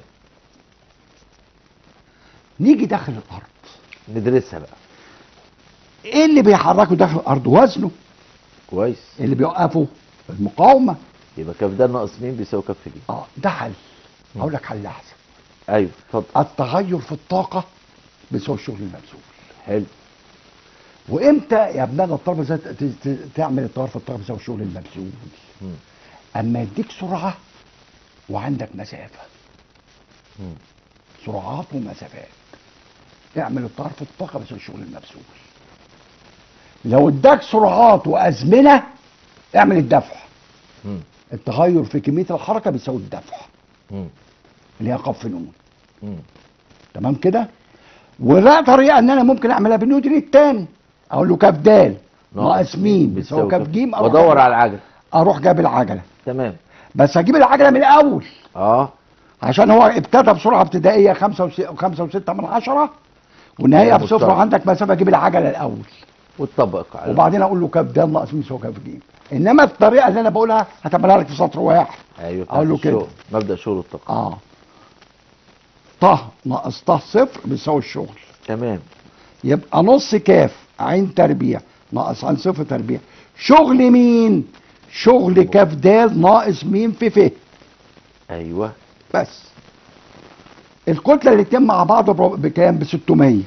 نيجي داخل الارض ندرسها بقى. ايه اللي بيحركه داخل الارض؟ وزنه. كويس. اللي بيوقفه المقاومه. يبقى كف ده ناقص مين بيساوي كف دي. ده حل. هقول لك حل احسن. ايوه اتفضل. التغير في الطاقه بيساوي الشغل المبذول. حلو. وامتى يا ابناء الطلبه ازاي تعمل التغير في الطاقه بيساوي الشغل المبذول؟ مم. اما يديك سرعه وعندك مسافه. مم. سرعات ومسافات. اعمل التغير في الطاقه بيساوي الشغل المبذول. لو اداك سرعات وازمنه اعمل الدفع. مم. التغير في كميه الحركه بيساوي الدفع مم. اللي هي قاف نون. مم. تمام كده. ولا طريقه ان انا ممكن اعملها بالنيوتن الثاني، اقول له كاف د ناقص ميم بيساوي كاف ج، وادور على العجله. اروح جايب العجله. تمام. بس هجيب العجله من الاول اه. عشان هو ابتدى بسرعه ابتدائيه 5.6 من 10 والنهايه بصفر وعندك مسافه، اجيب العجله الاول وتطبق على وبعدين اقول له كاف د ناقص ميم بيساوي كاف ج. انما الطريقه اللي انا بقولها هتعملها لك في سطر واحد. ايوه اقول له كده مبدا شغل الطاقه. ط ناقص ط صفر بيساوي الشغل. تمام. يبقى نص كاف عين تربيع ناقص عين صفر تربيع. شغل مين؟ شغل كاف د ناقص ميم في ف. ايوه. بس الكتله الاتنين مع بعض بكام؟ ب 600.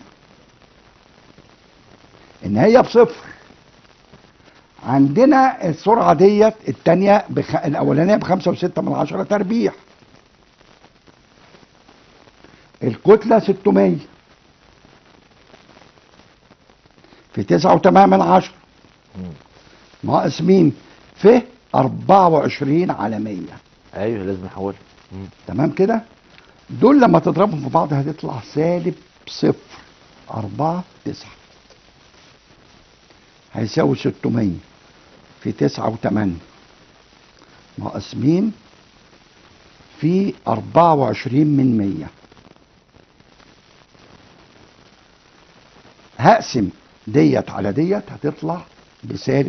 النهايه بصفر. عندنا السرعه ديت الثانيه الاولانيه ب5.6 من 10 تربيع. الكتله 600 في 9.8 من 10 ناقص مين في 24 على 100. ايوه لازم نحولها. تمام كده. دول لما تضربهم في بعض هتطلع سالب 0.49 هيساوي 600 في 9.8 ناقص مين في 24 من 100. هقسم ديت على ديت هتطلع بسالب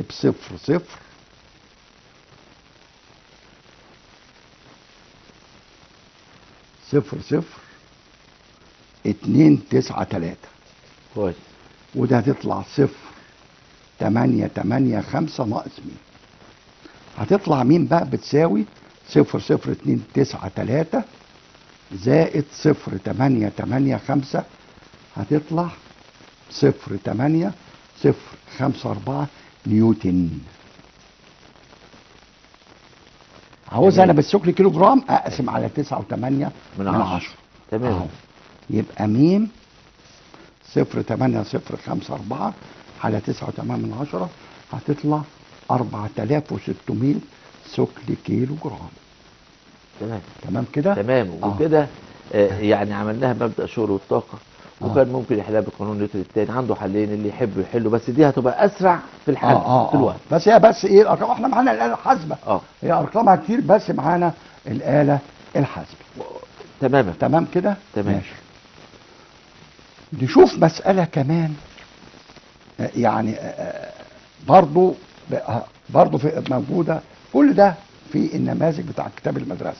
0.00293. كويس. وده هتطلع 0.885 ناقص مين. هتطلع مين بقى بتساوي 0.00293 زائد 0.885 هتطلع 0.8054 نيوتن. عاوز انا بالثقل كيلو جرام اقسم على 9.8 من 10. تمام. يبقى ميم 0.8054 على 9.8 من 10 هتطلع 4600 ثقل كيلو جرام. تمام. تمام كده. تمام. وكده يعني عملناها مبدا شغل الطاقه. وكان ممكن يحلها بقانون نيوتن الثاني. عنده حلين اللي يحب يحله، بس دي هتبقى اسرع في الحل في الوقت. بس هي ايه الارقام؟ احنا معانا الاله الحاسبه. هي ارقامها كتير بس معانا الاله الحاسبه. تمام كده. تمام. ماشي. نشوف مساله كمان يعني برضو في موجوده كل ده في النماذج بتاع كتاب المدرسه.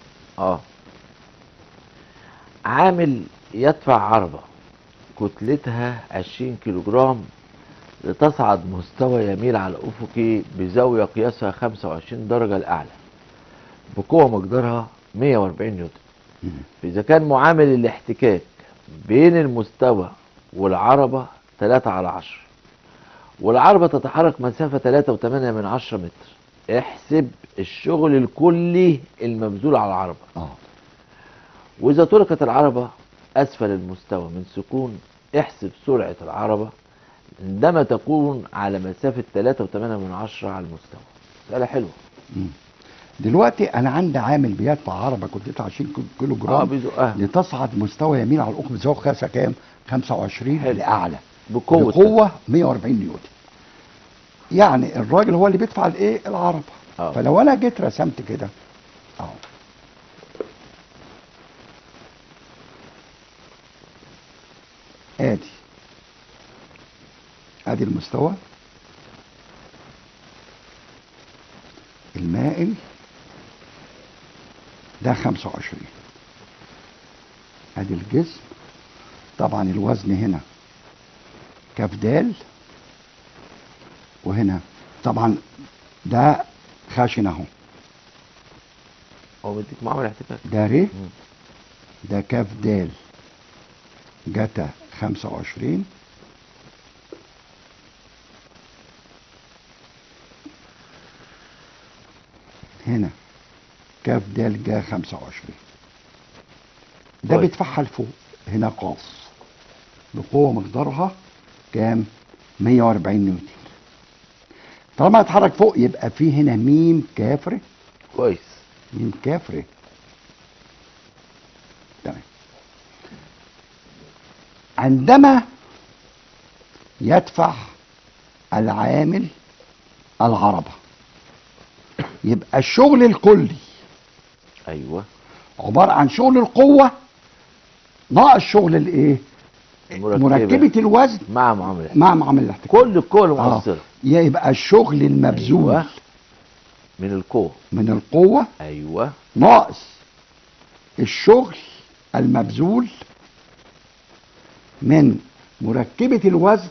عامل يدفع عربة كتلتها 20 كيلو جرام لتصعد مستوى يميل على أفقي بزاوية قياسها 25 درجة الأعلى بقوة مقدارها 140 نيوتن. إذا كان معامل الاحتكاك بين المستوى والعربة 3/10 والعربة تتحرك مسافة 3.8 من 10 متر، احسب الشغل الكلي المبذول على العربة. وإذا تركت العربة أسفل المستوى من سكون، احسب سرعة العربة عندما تكون على مسافة 3.8 من 10 على المستوى. مسألة حلوة. دلوقتي أنا عندي عامل بيدفع عربة كتلتها 20 كيلو جرام لتصعد مستوى يمين على الأفق بزاوية قياسها كام؟ 25 لأعلى بقوة 140 نيوتن. يعني الراجل هو اللي بيدفع الايه؟ العربة. فلو أنا جيت رسمت كده أهو ادي المستوى المائل ده 25. ادي الجسم طبعا الوزن هنا كاف د وهنا طبعا ده خاشن اهو. هو بيديك معامل احتكاك ده ر ده كاف دال جتا 25. هنا كاف دال جا 25. ده كويس. بيتفحل فوق. هنا قاف بقوة مقدارها كام؟ 140 نيوتن. طالما اتحرك فوق يبقى في هنا ميم كافر. كويس. ميم كافر. تمام. عندما يدفع العامل العربة يبقى الشغل الكلي ايوه. عبارة عن شغل القوة ناقص شغل الايه؟ مركبة الوزن مع معامل مع معامل الاحتكاك. كل القوى المؤثرة. يبقى الشغل المبذول أيوة. من القوة. من القوة ايوه. ناقص الشغل المبذول من مركبة الوزن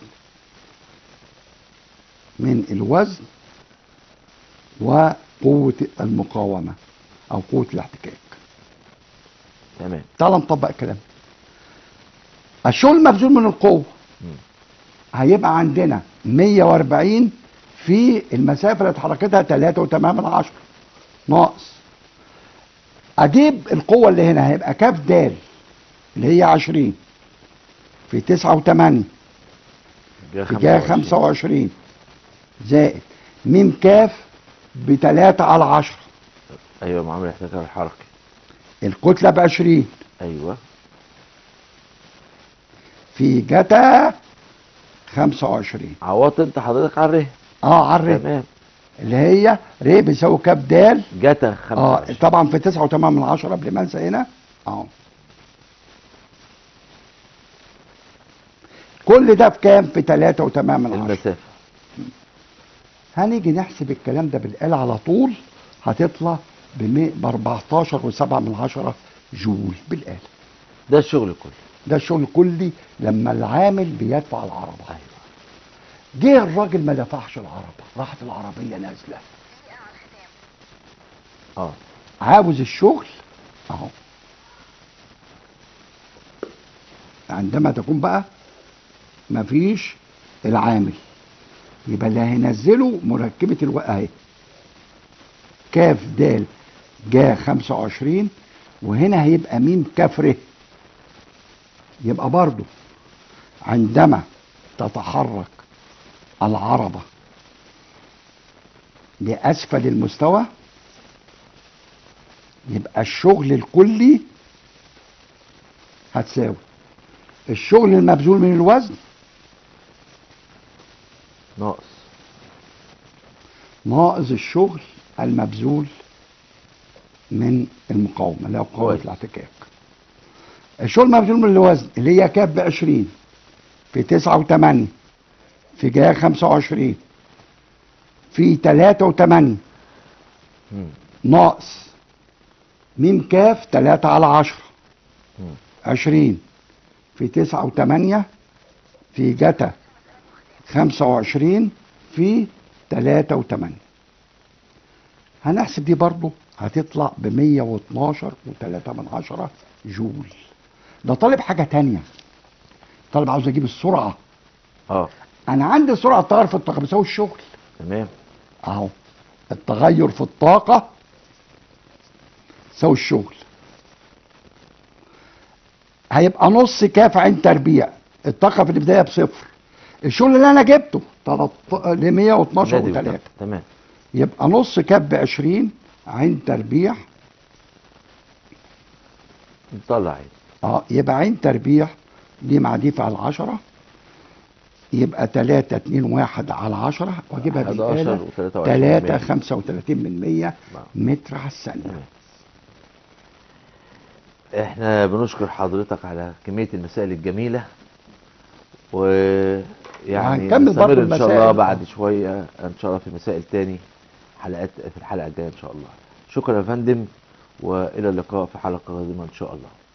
وقوة المقاومة أو قوة الاحتكاك. تمام. تعال نطبق الكلام. الشغل المبذول من القوة هيبقى عندنا 140 في المسافة اللي اتحركتها 3.8 ناقص أجيب القوة اللي هنا هيبقى كاف دال اللي هي 20 في 9.8 اتجاه 25 زائد ميم كاف ب3/10. ايوه معامل الاحتكاك الحركي. الكتلة ب20. ايوه. في جتا 25. عوضت انت حضرتك على الره. على الره. تمام. اللي هي ر بيساوي كاف دال جتا 25. طبعا في 9.8 قبل ما انسى هنا كل ده بكام؟ في 3.8 المسافة. هنيجي نحسب الكلام ده بالآلة على طول هتطلع ب 14.7 جول بالآلة. ده الشغل كله. ده الشغل كلي لما العامل بيدفع العربة. ايوه. جه الراجل ما دفعش العربة، راحت العربية نازلة. عاوز الشغل اهو. عندما تكون بقى مفيش العامل يبقى اللي هينزله مركبة اهي كاف دال جا 25 وهنا هيبقى ميم كاف ر. يبقى برضو عندما تتحرك العربة لأسفل المستوى يبقى الشغل الكلي هتساوي الشغل المبذول من الوزن ناقص الشغل المبذول من المقاومة اللي هو قوة الاحتكاك. الشغل المبذول من الوزن اللي هي كاف ب20 في 9.8 في جا 25 في 3.8 ناقص ميم كاف 3/10 20 في 9.8 في جتا 25 في 3.8. هنحسب دي برضو هتطلع ب 112.3 جول. ده طالب حاجة تانية. طالب عاوز اجيب السرعة. انا عندي سرعة التغير في الطاقة بيساوي الشغل. تمام. اهو التغير في الطاقة يساوي الشغل. هيبقى نص كاف عين تربيع. الطاقة في البداية بصفر. الشغل اللي انا جبته ل 112.3. تمام. يبقى نص كاف ب20 عين تربيع. نطلع عين. يبقى عين تربيع دي مع دي على 10 يبقى 3.21/10 واجيبها بالآلة 3.35 متر على الثانية. احنا بنشكر حضرتك على كمية المسائل الجميلة ويعني نستمر ان شاء الله بعد شوية ان شاء الله في مسائل تاني في الحلقة الجاية ان شاء الله. شكرا يا فندم والى اللقاء في حلقة قادمة ان شاء الله.